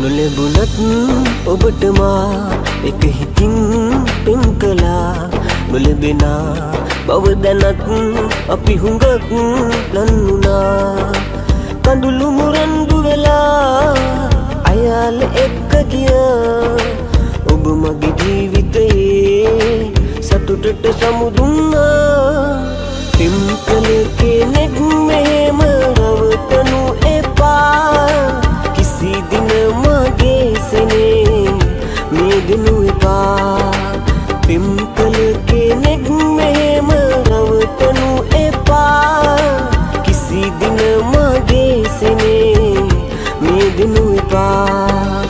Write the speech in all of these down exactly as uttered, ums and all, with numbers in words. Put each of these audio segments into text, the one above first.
නොලැබුණත් ඔබට මා එක හිතින් පෙම් කළා. නොලැබෙනා බව දැනත් අපි හුඟක් ලන්නුනා. කඳුළු මුරන්දු වෙලා අයාල එක්ක ගියා. ඔබ මගේ ජීවිතයේ සතුටට සමුදුන්නා. පෙම් කළ කෙනෙක් මෙහෙම රවටනු එපා. කිසි දින මගේ සෙනේ මේ දෙනු එපා. පෙම් කළ කෙනෙක් මෙහෙම රවටනු එපා. කිසි දින මගේ සෙනේ මේ දෙනු එපා.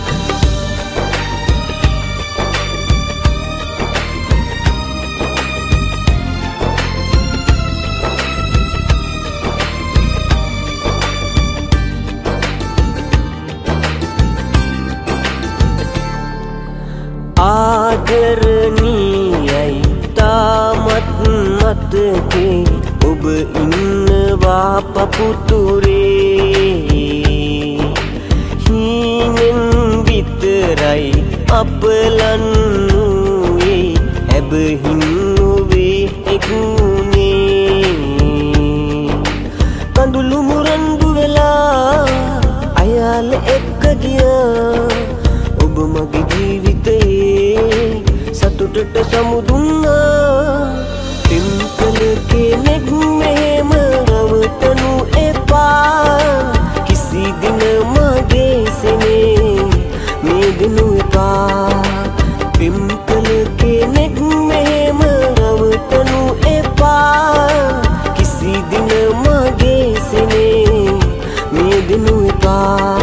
ආදරණීයයි තාමත් මතකේ ඔබ ඉන්නවා පපුතුරේ. හීනෙන් විතරයි අප ලන්නුවේ හැබහින් නොවේ එක්ුනේ. කඳුළු මුරන්දු වෙලා අයාල එක්ක ගියා. ඔබ මගේ ජීවිතයේ සතුටට සමුදුන්නා. පෙම් කළ කෙනෙක් මෙහෙම රවටනු එපා. කිසි දින මගේ සෙනේ මේ දෙනු එපා. පෙම් කළ කෙනෙක් මෙහෙම රවටනු එපා. කිසි දින මගේ සෙනේ මේ දෙනු එපා.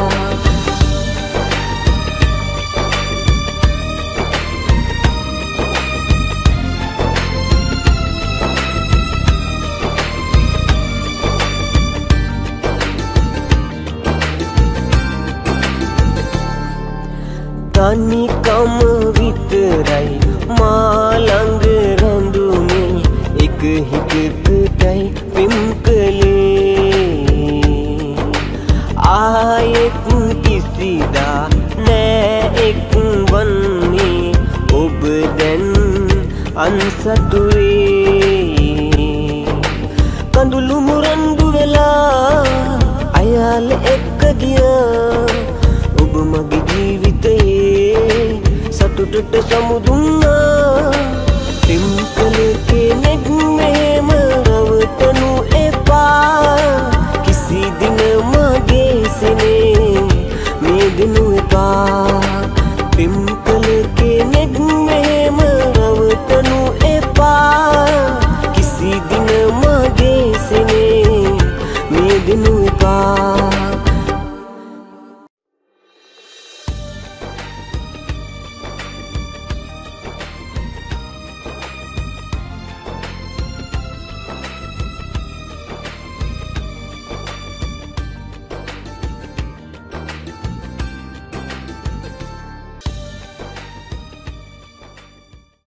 තනිකම විතරයි මා ළඟ රැඳුනේ. එක හිතකටයි පෙම් කළේ. ආයෙත් කිසිදා නෑ එක් වන්නේ. ඔබ දැන් අන්සතුරේ. කඳුළු මුරන්දු වෙලා අයාල එක්ක ගියා. ඔබ මගේ ජීවිතයේ සතුටට සමුදුන්නා. පෙම් කළ කෙනෙක් මෙහෙම රවටනු එපා. කිසි දින